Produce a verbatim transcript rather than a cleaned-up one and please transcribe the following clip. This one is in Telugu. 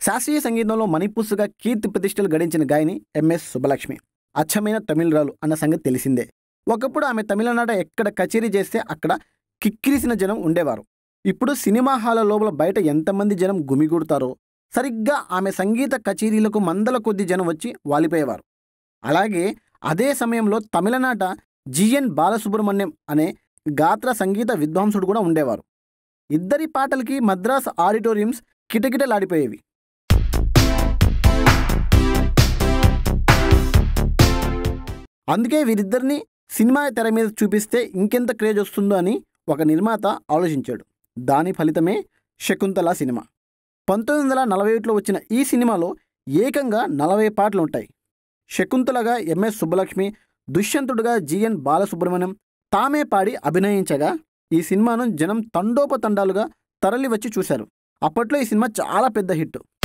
శాస్త్రీయ సంగీతంలో మణిపుస్సుగా కీర్తి ప్రతిష్టలు గడించిన గాయని ఎంఎస్ సుబ్బలక్ష్మి. అచ్చమైన తమిళరాలు అన్న సంగతి తెలిసిందే. ఒకప్పుడు ఆమె తమిళనాట ఎక్కడ కచేరీ చేస్తే అక్కడ కిక్కిరిసిన జనం ఉండేవారు. ఇప్పుడు సినిమా హాల లోపల బయట ఎంతమంది జనం గుమిగూడతారో సరిగ్గా ఆమె సంగీత కచేరీలకు మందల కొద్ది జనం వచ్చి వాలిపోయేవారు. అలాగే అదే సమయంలో తమిళనాట జిఎన్ బాలసుబ్రహ్మణ్యం అనే గాత్ర సంగీత విద్వాంసుడు కూడా ఉండేవారు. ఇద్దరి పాటలకి మద్రాస్ ఆడిటోరియంస్ కిటకిటలాడిపోయేవి. అందుకే వీరిద్దరిని సినిమా తెర మీద చూపిస్తే ఇంకెంత క్రేజ్ వస్తుందో అని ఒక నిర్మాత ఆలోచించాడు. దాని ఫలితమే శకుంతల సినిమా. పంతొమ్మిది వందల నలభై ఒకటిలో వచ్చిన ఈ సినిమాలో ఏకంగా నలభై పాటలు ఉంటాయి. శకుంతలగా ఎంఎస్ సుబ్బలక్ష్మి, దుష్యంతుడుగా జిఎన్ బాలసుబ్రహ్మణ్యం తామే పాడి అభినయించగా ఈ సినిమాను జనం తండోపతండాలుగా తరలి వచ్చి చూశారు. అప్పట్లో ఈ సినిమా చాలా పెద్ద హిట్.